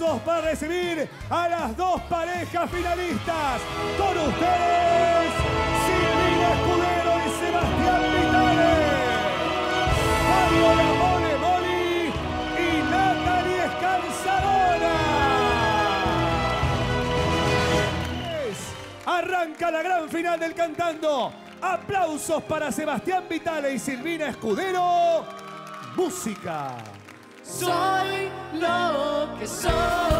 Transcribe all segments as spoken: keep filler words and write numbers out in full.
aplausos para recibir a las dos parejas finalistas. Con ustedes, Silvina Escudero y Sebastián Vitale. Fabio La Mole Moli y Natalie Escalzadona. Arranca la gran final del Cantando. Aplausos para Sebastián Vitale y Silvina Escudero. Música. Soy lo que soy.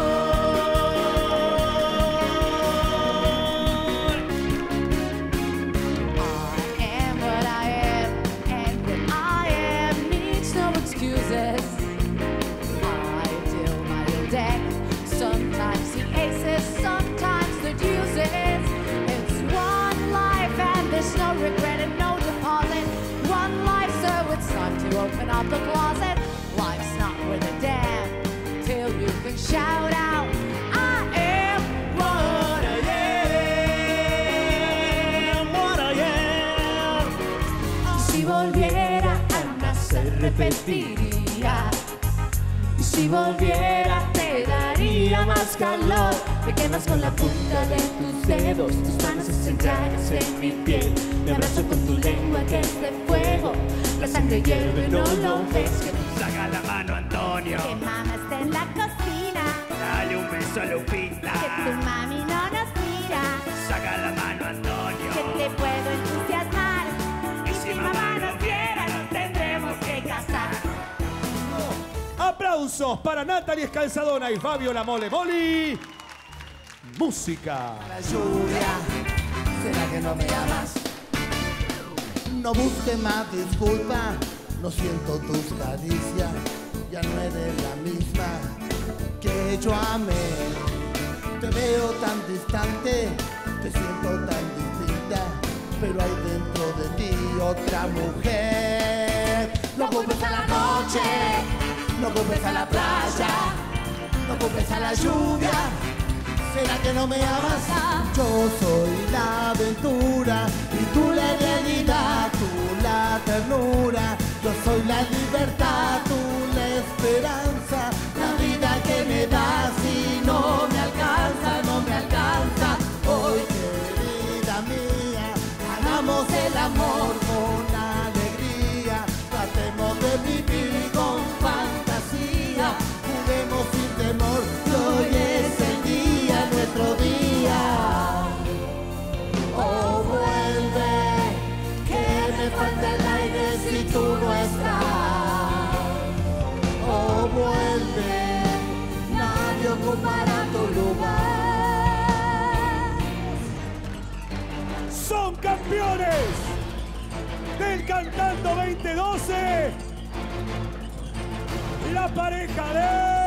I am what I am, and what I am needs no excuses. I deal my own deck, sometimes the aces, sometimes the deuces. It's one life and there's no regret and no deposit. One life, so it's time to open up the closet. Life's not worth a damn till you can shout out, I am what I am, what I am. Si volviera a nacer repetiría, y si volviera te daría más calor. Me quemas con la punta de tus dedos, tus manos se centradas en mi piel. Me abrazo con tu lengua que es de fuego, la sangre hierve, no lo ves. Saca la mano, Antonio. Que mamá está en la cocina. Dale un beso a Lupita. Que tu mami no nos mira. Saca la mano, Antonio. Que te puedo entusiasmar. Y si mamá no quiera, nos tendremos que casar. Aplausos para Natalie Escalzadona y Fabio La Mole Moli. Música. La lluvia, ¿será que no me amas? No busques más disculpas. No siento tus caricias, ya no eres la misma que yo amé. Te veo tan distante, te siento tan distinta, pero hay dentro de ti otra mujer. No culpes a la noche, no culpes a la playa, no culpes a la lluvia. ¿Será que no me amas? Yo soy la aventura y tú la realidad, tú la ternura. Yo soy la libertad, tú la esperanza, la vida que me das y no me alcanza, no me alcanza. Hoy, querida mía, hagamos el amor con alegría, tratemos de vivir con fantasía, juguemos sin temor, que hoy es el día, nuestro día. Oh, vuelve, que me falta el aire si tú no estás. Oh, vuelve, nadie ocupará tu lugar. Son campeones del Cantando veinte doce. La pareja de